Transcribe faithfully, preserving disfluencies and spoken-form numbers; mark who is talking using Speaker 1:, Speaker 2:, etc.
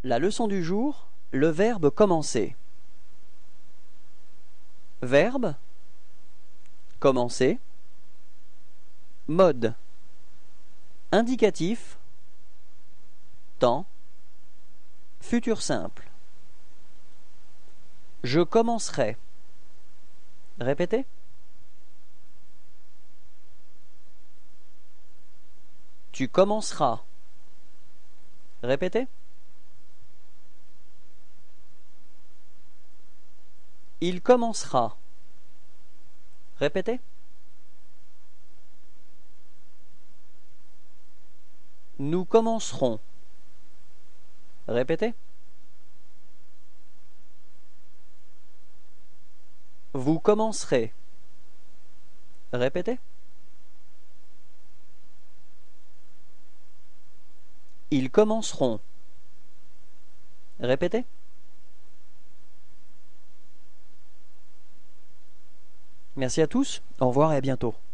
Speaker 1: La leçon du jour, le verbe commencer. Verbe, commencer. Mode, indicatif, temps, futur simple. Je commencerai. Répétez. Tu commenceras. Répétez. Il commencera. Répétez. Nous commencerons. Répétez. Vous commencerez. Répétez. Ils commenceront. Répétez. Merci à tous, au revoir et à bientôt.